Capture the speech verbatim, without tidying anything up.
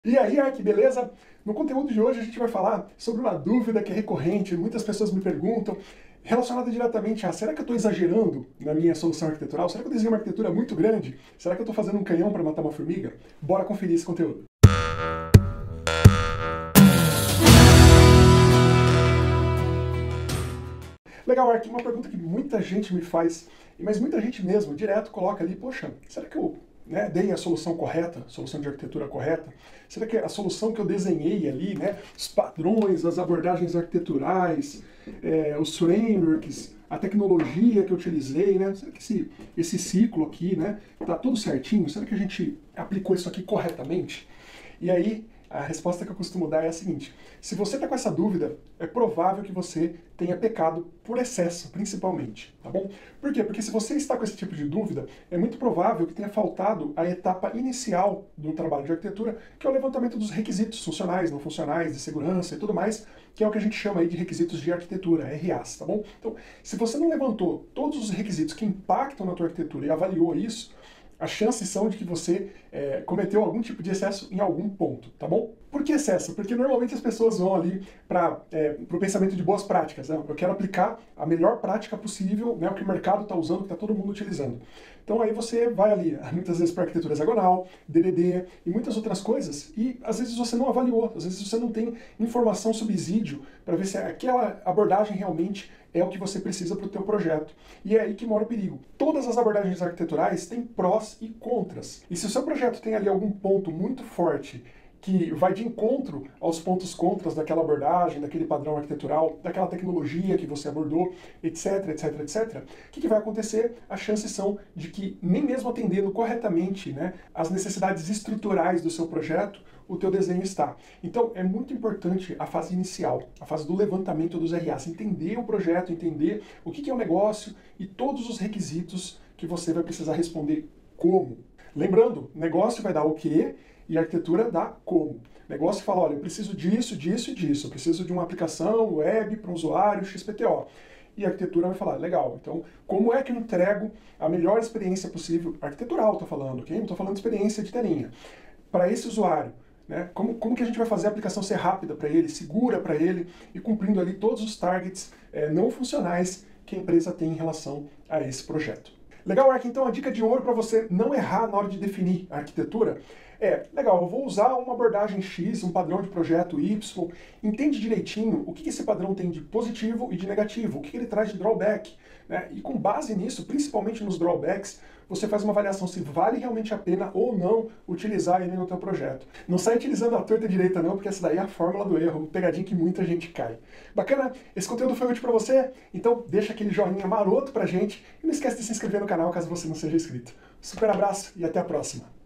E aí, Ark, beleza? No conteúdo de hoje a gente vai falar sobre uma dúvida que é recorrente, muitas pessoas me perguntam, relacionada diretamente a: será que eu estou exagerando na minha solução arquitetural? Será que eu desenhei uma arquitetura muito grande? Será que eu estou fazendo um canhão para matar uma formiga? Bora conferir esse conteúdo. Legal, Ark, uma pergunta que muita gente me faz, mas muita gente mesmo, direto, coloca ali: poxa, será que eu né, dei a solução correta, solução de arquitetura correta? Será que a solução que eu desenhei ali, né, os padrões, as abordagens arquiteturais, é, os frameworks, a tecnologia que eu utilizei, né, será que esse, esse ciclo aqui, né, tá tudo certinho? Será que a gente aplicou isso aqui corretamente? E aí, a resposta que eu costumo dar é a seguinte: se você está com essa dúvida, é provável que você tenha pecado por excesso, principalmente, tá bom? Por quê? Porque se você está com esse tipo de dúvida, é muito provável que tenha faltado a etapa inicial do trabalho de arquitetura, que é o levantamento dos requisitos funcionais, não funcionais, de segurança e tudo mais, que é o que a gente chama aí de requisitos de arquitetura, R As, tá bom? Então, se você não levantou todos os requisitos que impactam na tua arquitetura e avaliou isso, as chances são de que você é, cometeu algum tipo de excesso em algum ponto, tá bom? Por que excesso? Porque normalmente as pessoas vão ali para é, o pensamento de boas práticas, né? Eu quero aplicar a melhor prática possível, né, o que o mercado está usando, que está todo mundo utilizando. Então aí você vai ali, muitas vezes para arquitetura hexagonal, D D D e muitas outras coisas, e às vezes você não avaliou, às vezes você não tem informação subsídio para ver se aquela abordagem realmente é o que você precisa para o teu projeto. E é aí que mora o perigo. Todas as abordagens arquiteturais têm prós e contras. E se o seu projeto tem ali algum ponto muito forte que vai de encontro aos pontos contras daquela abordagem, daquele padrão arquitetural, daquela tecnologia que você abordou, etc, etc, etcétera, o que, que vai acontecer? As chances são de que, nem mesmo atendendo corretamente, né, as necessidades estruturais do seu projeto, o teu desenho está. Então, é muito importante a fase inicial, a fase do levantamento dos R As, entender o projeto, entender o que, que é o negócio e todos os requisitos que você vai precisar responder como. Lembrando, negócio vai dar o quê? E a arquitetura dá como. O negócio fala: olha, eu preciso disso, disso e disso, eu preciso de uma aplicação web para um usuário X P T O. E a arquitetura vai falar: legal, então como é que eu entrego a melhor experiência possível, arquitetural estou falando, ok? Não estou falando de experiência de telinha, para esse usuário. Né? Como, como que a gente vai fazer a aplicação ser rápida para ele, segura para ele e cumprindo ali todos os targets é, não funcionais que a empresa tem em relação a esse projeto. Legal, Ark? Então a dica de ouro para você não errar na hora de definir a arquitetura é: legal, eu vou usar uma abordagem X, um padrão de projeto Y, entende direitinho o que esse padrão tem de positivo e de negativo, o que ele traz de drawback, né? E com base nisso, principalmente nos drawbacks, você faz uma avaliação se vale realmente a pena ou não utilizar ele no teu projeto. Não sai utilizando a torta direita não, porque essa daí é a fórmula do erro, pegadinha que muita gente cai. Bacana? Esse conteúdo foi útil para você? Então deixa aquele joinha maroto pra gente e não esquece de se inscrever no canal caso você não seja inscrito. Super abraço e até a próxima!